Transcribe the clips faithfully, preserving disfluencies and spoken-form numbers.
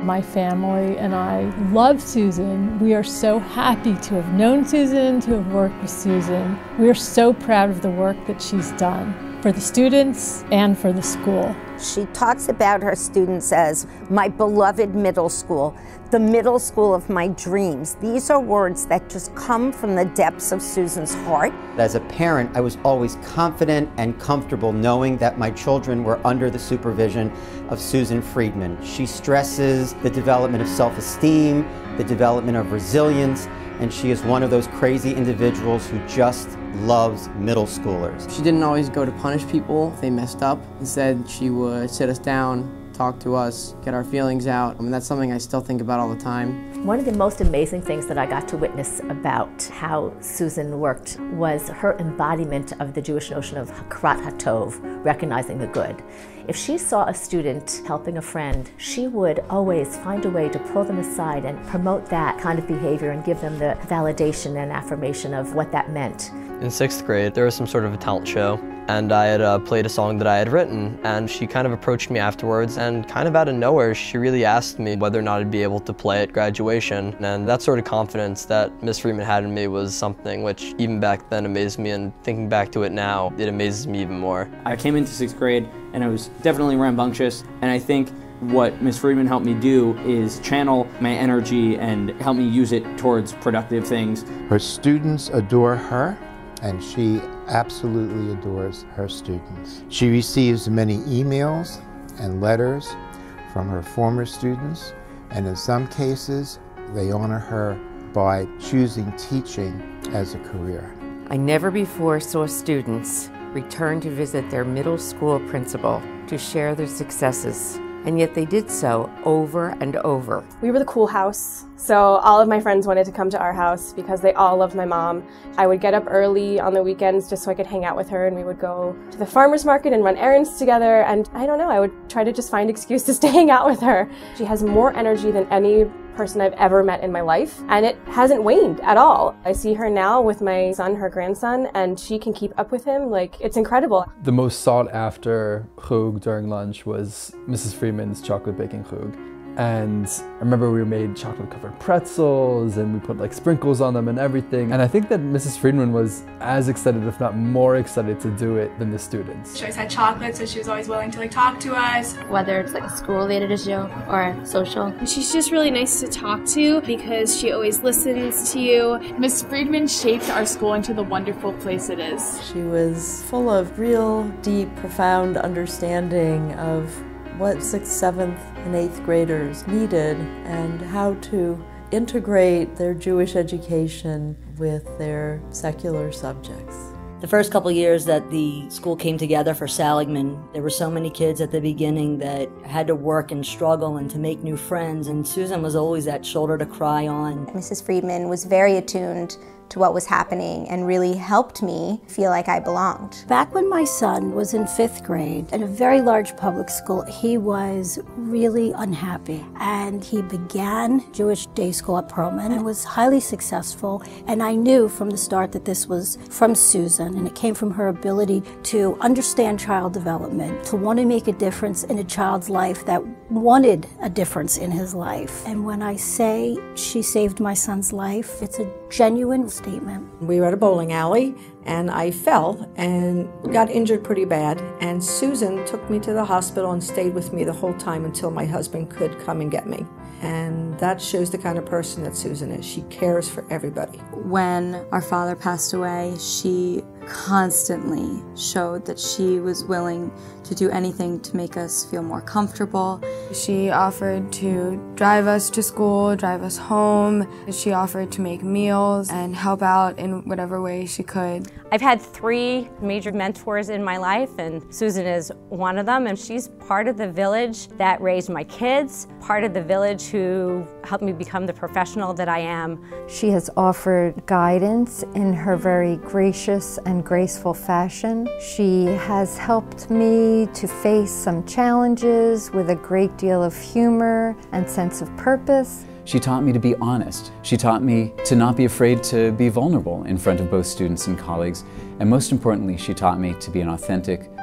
My family and I love Susan. We are so happy to have known Susan, to have worked with Susan. We are so proud of the work that she's done for the students and for the school. She talks about her students as my beloved middle school, the middle school of my dreams. These are words that just come from the depths of Susan's heart. As a parent, I was always confident and comfortable knowing that my children were under the supervision of Susan Friedman. She stresses the development of self-esteem, the development of resilience, and she is one of those crazy individuals who just loves middle schoolers. She didn't always go to punish people if they messed up. Instead, she would sit us down, talk to us, get our feelings out. I mean, that's something I still think about all the time. One of the most amazing things that I got to witness about how Susan worked was her embodiment of the Jewish notion of Hakarat HaTov, recognizing the good. If she saw a student helping a friend, she would always find a way to pull them aside and promote that kind of behavior and give them the validation and affirmation of what that meant. In sixth grade, there was some sort of a talent show, and I had uh, played a song that I had written, and she kind of approached me afterwards, and kind of out of nowhere, she really asked me whether or not I'd be able to play at graduation. And that sort of confidence that Miss Friedman had in me was something which even back then amazed me, and thinking back to it now, it amazes me even more. I came into sixth grade, and I was definitely rambunctious, and I think what Miss Friedman helped me do is channel my energy and help me use it towards productive things. Her students adore her, and she absolutely adores her students. She receives many emails and letters from her former students, and in some cases, they honor her by choosing teaching as a career. I never before saw students return to visit their middle school principal to share their successes, and yet they did so over and over. We were the cool house, so all of my friends wanted to come to our house because they all loved my mom. I would get up early on the weekends just so I could hang out with her, and we would go to the farmer's market and run errands together, and I don't know, I would try to just find excuses to hang out with her. She has more energy than any person I've ever met in my life, and it hasn't waned at all. I see her now with my son, her grandson, and she can keep up with him. Like, it's incredible. The most sought after chug during lunch was Missus Friedman's chocolate baking chug. And I remember we made chocolate covered pretzels and we put like sprinkles on them and everything. And I think that Missus Friedman was as excited, if not more excited to do it than the students. She always had chocolate, so she was always willing to like talk to us. Whether it's like a school related issue or social. She's just really nice to talk to because she always listens to you. Miss Friedman shaped our school into the wonderful place it is. She was full of real, deep, profound understanding of what sixth, seventh, and eighth graders needed and how to integrate their Jewish education with their secular subjects. The first couple years that the school came together for Seligman, there were so many kids at the beginning that had to work and struggle and to make new friends, and Susan was always that shoulder to cry on. Missus Friedman was very attuned to what was happening and really helped me feel like I belonged. Back when my son was in fifth grade at a very large public school, he was really unhappy, and he began Jewish day school at Perlman and was highly successful. And I knew from the start that this was from Susan, and it came from her ability to understand child development, to want to make a difference in a child's life that wanted a difference in his life. And when I say she saved my son's life, it's a genuine statement. We were at a bowling alley and I fell and got injured pretty bad, and Susan took me to the hospital and stayed with me the whole time until my husband could come and get me. And that shows the kind of person that Susan is. She cares for everybody. When our father passed away, she constantly showed that she was willing to do anything to make us feel more comfortable. She offered to drive us to school, drive us home. She offered to make meals and help out in whatever way she could. I've had three major mentors in my life, and Susan is one of them, and she's part of the village that raised my kids, part of the village who helped me become the professional that I am. She has offered guidance in her very gracious and graceful fashion. She has helped me to face some challenges with a great deal of humor and sense of purpose. She taught me to be honest. She taught me to not be afraid to be vulnerable in front of both students and colleagues. And most importantly, she taught me to be an authentic,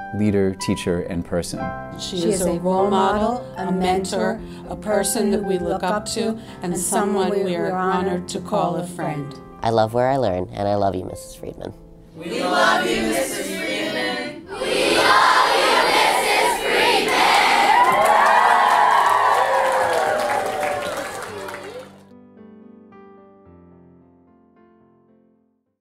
leader, teacher, and person. She, she is a role model, a mentor, a person that we look up to, and someone we are honored to call a friend. I love where I learn, and I love you, Missus Friedman. We love you, Missus